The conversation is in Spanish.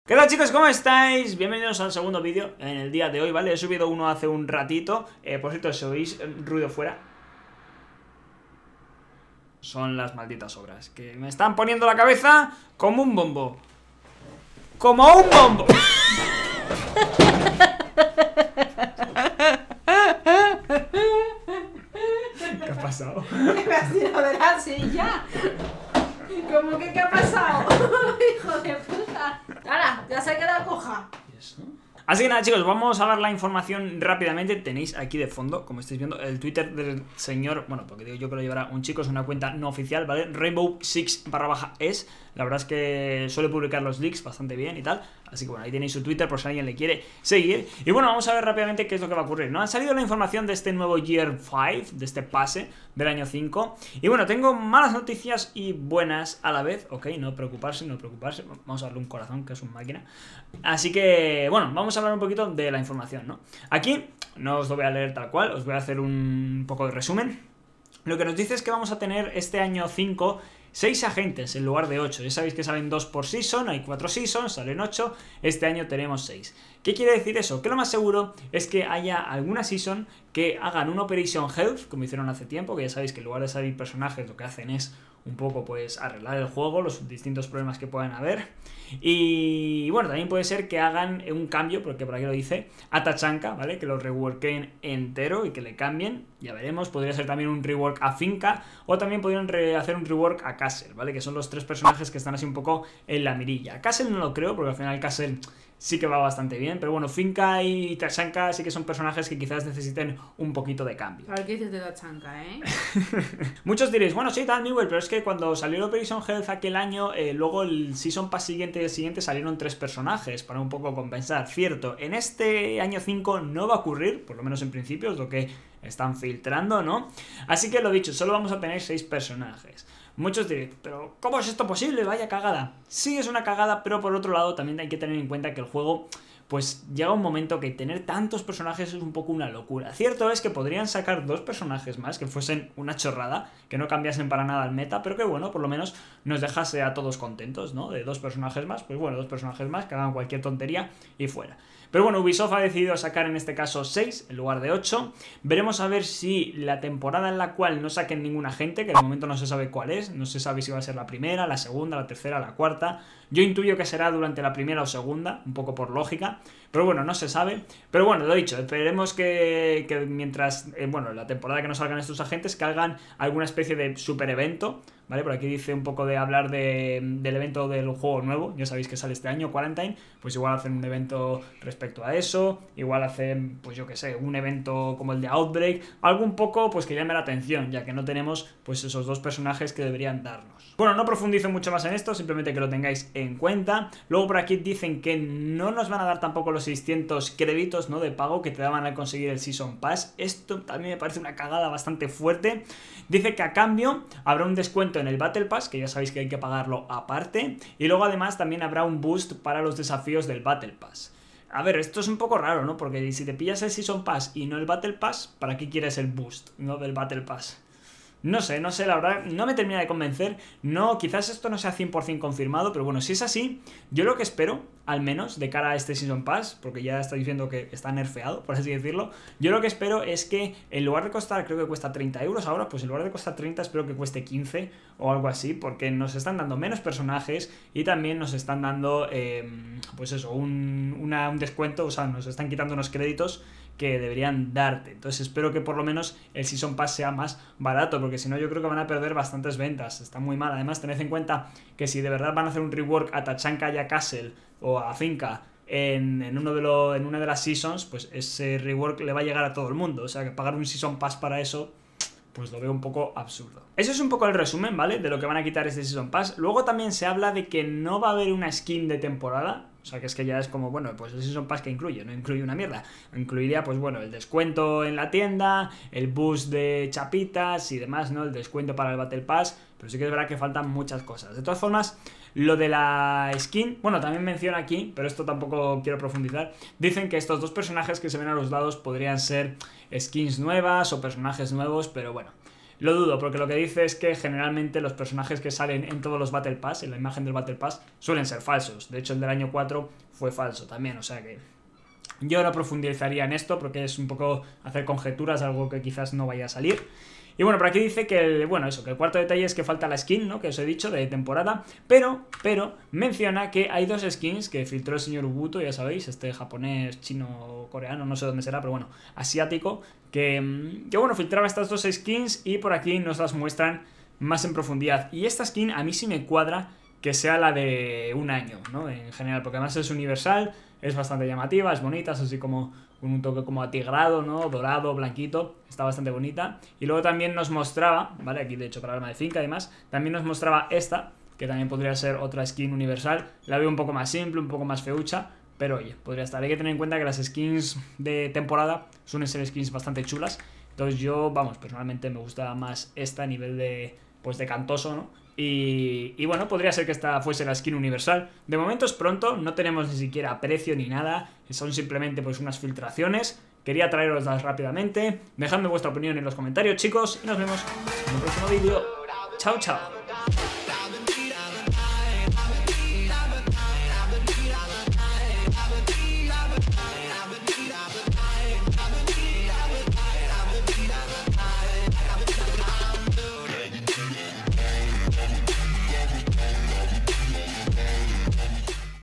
¿Qué tal, chicos? ¿Cómo estáis? Bienvenidos al segundo vídeo en el día de hoy, ¿vale? He subido uno hace un ratito. Por cierto, si oís ruido fuera, son las malditas obras que me están poniendo la cabeza como un bombo. ¡Como un bombo! ¿Qué ha pasado? Me has tirado de la silla. ¿Cómo que qué ha pasado? Hijo de puta. ¡Hala! Ya se ha quedado coja. ¿Y eso? Así que nada, chicos, vamos a ver la información rápidamente. Tenéis aquí de fondo, como estáis viendo, el Twitter del señor, bueno, porque digo yo que lo llevará un chico, es una cuenta no oficial, ¿vale? Rainbow Six _es. La verdad es que suele publicar los leaks bastante bien y tal. Así que bueno, ahí tenéis su Twitter por si alguien le quiere seguir. Y bueno, vamos a ver rápidamente qué es lo que va a ocurrir, ¿no? Ha salido la información de este nuevo Year 5, de este pase del año 5. Y bueno, tengo malas noticias y buenas a la vez. Ok, no preocuparse, no preocuparse. Vamos a darle un corazón, que es una máquina. Así que, bueno, vamos a hablar un poquito de la información, ¿no? Aquí, no os lo voy a leer tal cual, os voy a hacer un poco de resumen. Lo que nos dice es que vamos a tener este año 5... 6 agentes en lugar de 8. Ya sabéis que salen 2 por season, hay 4 seasons, salen 8. Este año tenemos 6. ¿Qué quiere decir eso? Que lo más seguro es que haya alguna season que hagan un Operation Health, como hicieron hace tiempo, que ya sabéis que en lugar de salir personajes lo que hacen es un poco pues arreglar el juego, los distintos problemas que puedan haber. Y bueno, también puede ser que hagan un cambio, porque por aquí lo dice, a Tachanka, ¿vale? Que lo reworken entero y que le cambien, ya veremos. Podría ser también un rework a Finka, o también podrían hacer un rework a Castle, ¿vale? Que son los 3 personajes que están así un poco en la mirilla. Castle no lo creo, porque al final Castle sí que va bastante bien, pero bueno, Finka y Tachanka sí que son personajes que quizás necesiten un poquito de cambio. A ver qué dices de Tachanka, ¿eh? Muchos diréis, bueno, sí, tal, Newell, pero es que cuando salió el Operation Health aquel año, luego el Season Pass siguiente y el siguiente salieron 3 personajes para un poco compensar. Cierto, en este año 5 no va a ocurrir, por lo menos en principio, es lo que están filtrando, ¿no? Así que lo dicho, solo vamos a tener 6 personajes. Muchos diréis, pero ¿cómo es esto posible? Vaya cagada. Sí, es una cagada, pero por otro lado también hay que tener en cuenta que el juego, pues llega un momento que tener tantos personajes es un poco una locura. Cierto es que podrían sacar 2 personajes más, que fuesen una chorrada, que no cambiasen para nada el meta, pero que bueno, por lo menos nos dejase a todos contentos, ¿no? De 2 personajes más, pues bueno, 2 personajes más, que hagan cualquier tontería y fuera. Pero bueno, Ubisoft ha decidido sacar en este caso 6 en lugar de 8. Veremos a ver si la temporada en la cual no saquen ningún agente, que de momento no se sabe cuál es, no se sabe si va a ser la primera, la segunda, la tercera, la cuarta. Yo intuyo que será durante la primera o segunda, un poco por lógica, pero bueno, no se sabe. Pero bueno, lo dicho, esperemos que mientras, bueno, la temporada que no salgan estos agentes, que hagan alguna especie de super evento, ¿vale? Por aquí dice un poco de hablar del evento del juego nuevo, ya sabéis que sale este año, Quarantine, pues igual hacen un evento respecto a eso, igual hacen, pues yo que sé, un evento como el de Outbreak, algo un poco pues que llame la atención, ya que no tenemos pues esos 2 personajes que deberían darnos. Bueno, no profundizo mucho más en esto, simplemente que lo tengáis en cuenta. Luego por aquí dicen que no nos van a dar tampoco los 600 créditos, ¿no?, de pago que te daban al conseguir el Season Pass. Esto también me parece una cagada bastante fuerte. Dice que a cambio habrá un descuento en el Battle Pass, que ya sabéis que hay que pagarlo aparte, y luego además también habrá un boost para los desafíos del Battle Pass. A ver, esto es un poco raro, ¿no? Porque si te pillas el Season Pass y no el Battle Pass, ¿para qué quieres el boost, no, del Battle Pass? No sé, la verdad, no me termina de convencer. No, quizás esto no sea 100% confirmado, pero bueno, si es así, yo lo que espero, al menos, de cara a este Season Pass, porque ya está diciendo que está nerfeado, por así decirlo, yo lo que espero es que en lugar de costar, creo que cuesta 30 euros ahora, pues en lugar de costar 30, espero que cueste 15 o algo así, porque nos están dando menos personajes y también nos están dando, pues eso, un descuento, o sea, nos están quitando unos créditos que deberían darte. Entonces espero que por lo menos el Season Pass sea más barato, porque si no yo creo que van a perder bastantes ventas. Está muy mal. Además tened en cuenta que si de verdad van a hacer un rework a Tachanka y a Castle o a Finka en una de las seasons, pues ese rework le va a llegar a todo el mundo. O sea que pagar un Season Pass para eso, pues lo veo un poco absurdo. Eso es un poco el resumen, ¿vale?, de lo que van a quitar este Season Pass. Luego también se habla de que no va a haber una skin de temporada. O sea, que es que ya es como, bueno, pues el Season Pass que incluye, no incluye una mierda. Incluiría, pues bueno, el descuento en la tienda, el boost de chapitas y demás, ¿no? El descuento para el Battle Pass, pero sí que es verdad que faltan muchas cosas. De todas formas, lo de la skin, bueno, también menciona aquí, pero esto tampoco quiero profundizar. Dicen que estos 2 personajes que se ven a los lados podrían ser skins nuevas o personajes nuevos, pero bueno. Lo dudo, porque lo que dice es que generalmente los personajes que salen en todos los Battle Pass, en la imagen del Battle Pass, suelen ser falsos. De hecho, el del año 4 fue falso también, o sea que yo no profundizaría en esto porque es un poco hacer conjeturas, algo que quizás no vaya a salir. Y bueno, por aquí dice que, bueno, eso, que el cuarto detalle es que falta la skin, ¿no? Que os he dicho, de temporada, pero menciona que hay 2 skins que filtró el señor Ubuto, ya sabéis, este japonés, chino, coreano, no sé dónde será, pero bueno, asiático, que bueno, filtraba estas 2 skins y por aquí nos las muestran más en profundidad. Y esta skin a mí sí me cuadra que sea la de un año, ¿no? En general, porque además es universal, es bastante llamativa, es bonita, es así como con un toque como atigrado, ¿no? Dorado, blanquito, está bastante bonita. Y luego también nos mostraba, ¿vale? Aquí de hecho para arma de finca además, también nos mostraba esta, que también podría ser otra skin universal. La veo un poco más simple, un poco más feucha, pero oye, podría estar. Hay que tener en cuenta que las skins de temporada suelen ser skins bastante chulas. Entonces yo, vamos, personalmente me gusta más esta a nivel de, pues de cantoso, ¿no? Y bueno, podría ser que esta fuese la skin universal. De momento es pronto, no tenemos ni siquiera precio ni nada, son simplemente pues unas filtraciones. Quería traeroslas rápidamente. Dejadme vuestra opinión en los comentarios, chicos, y nos vemos en el próximo vídeo. Chao, chao.